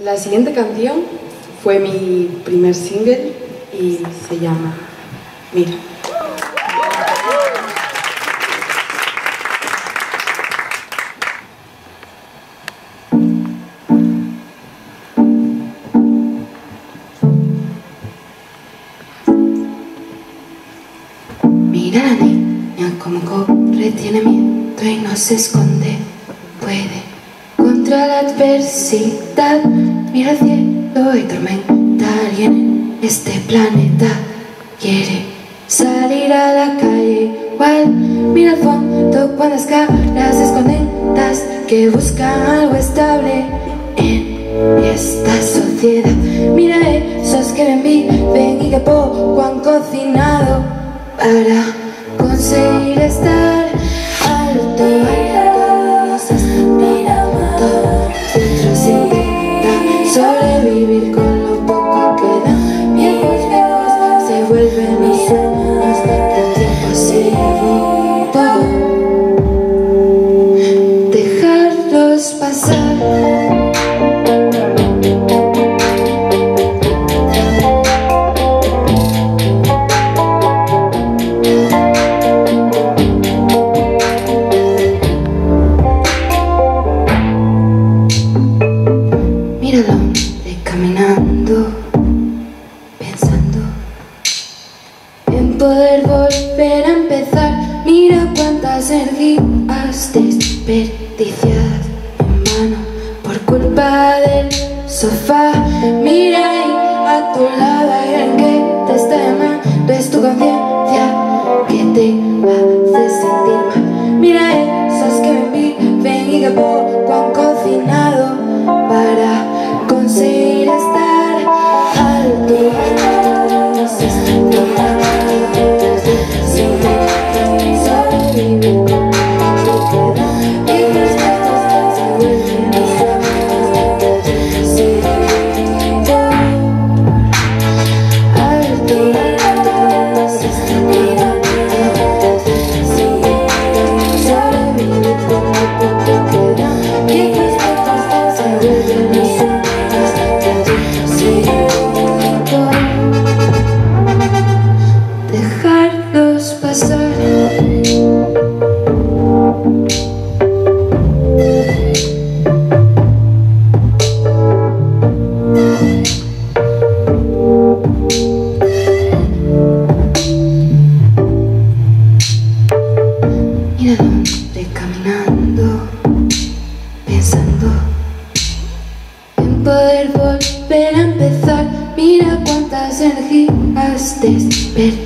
La siguiente canción fue mi primer single y se llama Mira. Mira la niña como corre, tiene miedo y no se esconde, puede contra la adversidad. Mira el cielo y tormenta, alguien en este planeta quiere salir a la calle igual. Mira al fondo cuando las caras escondidas que buscan algo estable en esta sociedad. Mira esos que ven, viven y que poco han cocinado para conseguir estar alto. Todos están mirando, dentro se intenta sobrevivir con lo poco que dan. Viejos se vuelven los sueños del tiempo seguido. Dejarlos pasar. Caminando, pensando en poder volver a empezar. Mira cuántas energías desperdiciadas en vano por culpa del sofá. Mira ahí a tu lado hay alguien que te está llamando, es tu conciencia que te hace sentir mal. Mira esos que viven y que poco han cocinado para conseguir estar alto. No se están mirando, sin sobrevivir con lo que dan. Y los gatos se vuelven los sueños del seguido. Alto, no se están mirando, sin sobrevivir con lo poco que dan. Y los gatos se vuelven los sueños. Dejarlos pasar. Mira dónde caminando, pensando en poder volver a empezar. Mira cuántas energías desperdiciadas